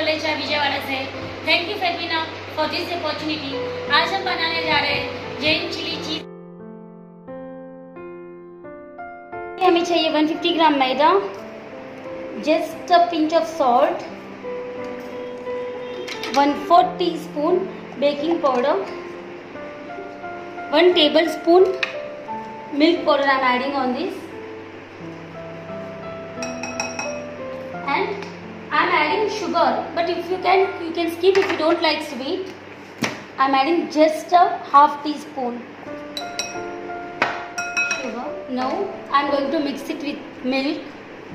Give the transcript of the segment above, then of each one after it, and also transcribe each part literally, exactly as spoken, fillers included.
वलेचा विजयवाड़ा से। Thank you Febina for this opportunity. आज हम बनाने जा रहे हैं जैन चिली चीज। हमें चाहिए एक सौ पचास ग्राम मैदा, just a pinch of salt, one fourth teaspoon baking powder, one tablespoon milk powder I am adding on this, and I am adding sugar, but if you can you can skip if you don't like sweet. I am adding just a half teaspoon sugar. Now I am going to mix it with milk.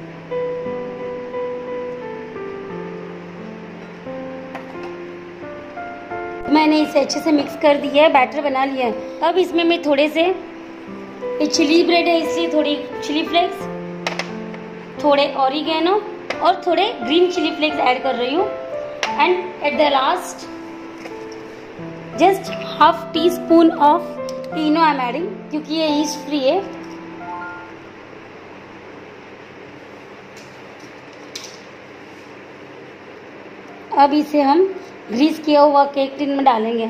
मैंने इसे अच्छे से mix कर दिया है, batter बना लिया है। अब इसमें मैं थोड़े से, ये चिली ब्रेड है इसलिए थोड़ी चिली फ्लेक्स, थोड़े ऑरिगेनो और थोड़े ग्रीन चिली फ्लेक्स ऐड कर रही हूँ। And at the last just half teaspoon of Eno I am adding, क्योंकि ये ईस्ट फ्री है। अब इसे हम ग्रीस किया हुआ केक टिन में डालेंगे।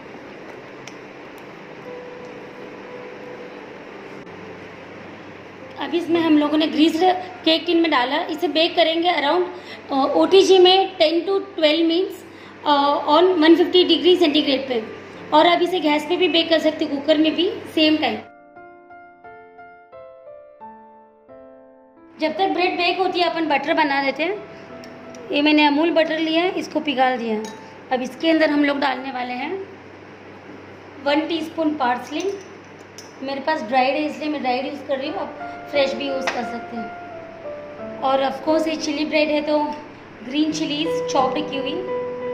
अब इसमें हम लोगों ने ग्रीस केक टिन में डाला। इसे बेक करेंगे अराउंड ओटीजी में ten to twelve minutes on one fifty degree centigrade पे। और अब इसे गैस पे भी बेक कर सकते, कुकर में भी सेम टाइम। जब तक ब्रेड बेक होती है अपन बटर बना देते हैं। ये मैंने अमूल बटर लिया है, इसको पिघाल दिया है। अब इसके अंदर हम लोग डालने वाले हैं वन टीस्पून पार्सली। मेरे पास ड्राइड है इसलिए मैं ड्राइड यूज़ कर रही हूँ, आप फ्रेश भी यूज़ कर सकते हैं। और ऑफ कोर्स ये चिली ब्रेड है तो ग्रीन चिलीज चॉप्ड की हुई,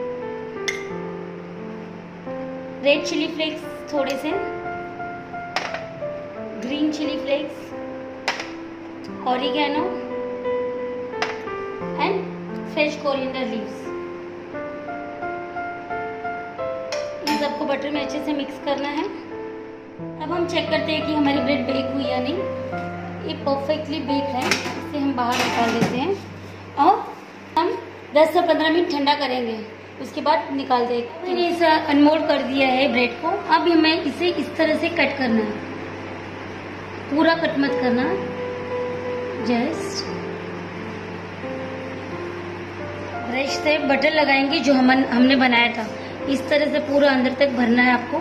रेड चिली फ्लेक्स थोड़े से, green chili flakes, oregano and fresh coriander leaves. इन सबको बटर में अच्छे से मिक्स करना है। अब हम चेक करते हैं कि हमारी ब्रेड बेक हुई या नहीं। ये परफेक्टली बेक है, इसे हम बाहर निकाल देते हैं और हम दस से पंद्रह मिनट ठंडा करेंगे, उसके बाद निकाल देंगे। मैंने इसे अनमोल्ड कर दिया है ब्रेड को। अब हमें इसे इस तरह से कट करना है, पूरा कट मत करना, जस्ट ब्रश से बटर लगाएंगे जो हम हमने बनाया था। इस तरह से पूरा अंदर तक भरना है आपको।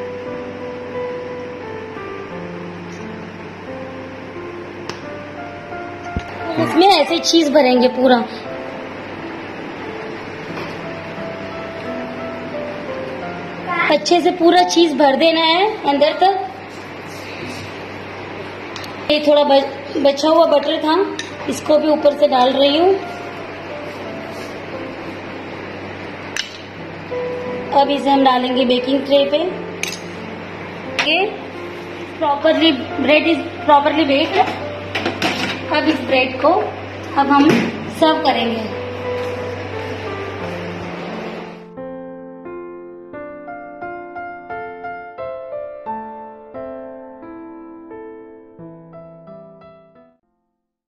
इसमें ऐसे चीज भरेंगे पूरा। अच्छे से पूरा चीज भर देना है अंदर तक। ये थोड़ा बचा हुआ बटर था, इसको भी ऊपर से डाल रही हूँ। अब इसे हम डालेंगे बेकिंग ट्रे पे। ये properly bread is properly baked. अब इस ब्रेड को अब हम सर्व करेंगे।